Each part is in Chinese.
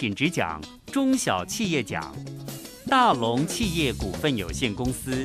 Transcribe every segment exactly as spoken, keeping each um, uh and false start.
品质奖、中小企业奖。大龙企业股份有限公司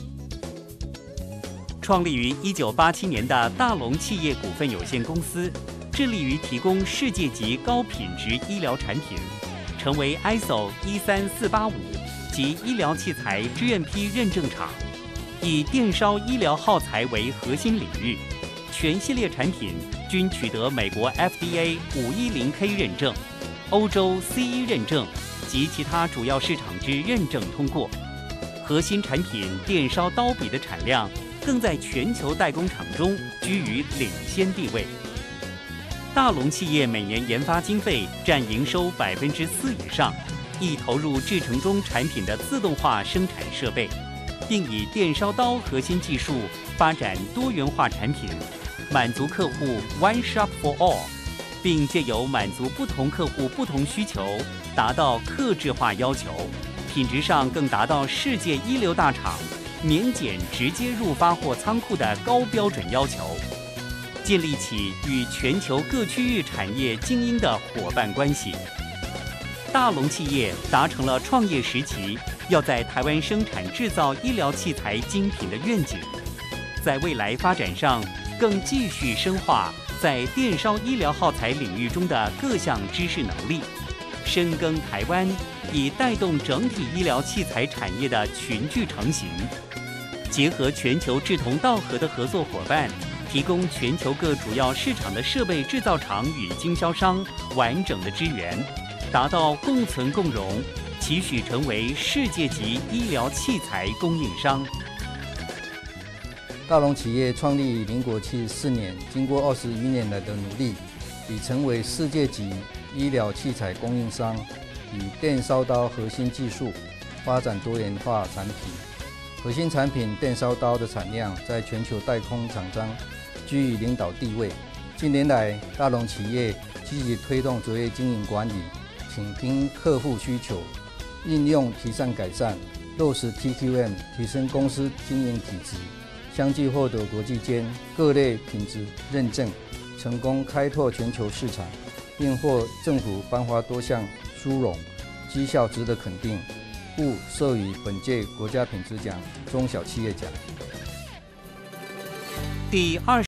创立于一九八七年的大龙企业股份有限公司，致力于提供世界级高品质医疗产品，成为 I S O 一三四八五及医疗器材 G M P 认证厂，以电烧医疗耗材为核心领域，全系列产品均取得美国 F D A 五一零 K 认证、欧洲 C E 认证及其他主要市场之认证通过。核心产品电烧刀笔的产量更在全球代工厂中居于领先地位。大龙企业每年研发经费占营收百分之四以上，亦投入制程中产品的自动化生产设备，并以电烧刀核心技术发展多元化产品，满足客户 One Shop for All， 并借由满足不同客户不同需求，达到客制化要求，品质上更达到世界一流大厂免检直接入发货仓库的高标准要求，建立起与全球各区域产业精英的伙伴关系。大龙企业达成了创业时期要在台湾生产制造医疗器材精品的愿景，在未来发展上更继续深化在电烧医疗耗材领域中的各项知识能力，深耕台湾，以带动整体医疗器材产业的群聚成型。结合全球志同道合的合作伙伴，提供全球各主要市场的设备制造厂与经销商完整的支援，达到共存共荣，期许成为世界级医疗器材供应商。 大龙企业创立于民国七十四年，经过二十余年来的努力，已成为世界级医疗器材供应商，以电烧刀核心技术发展多元化产品。核心产品电烧刀的产量在全球代工厂商居于领导地位。近年来，大龙企业积极推动作业经营管理，倾听客户需求，应用提善改善，落实 T Q M， 提升公司经营体质，相继获得国际间各类品质认证，成功开拓全球市场，并获政府颁发多项殊荣，绩效值得肯定，故授予本届国家品质奖、中小企业奖。 第二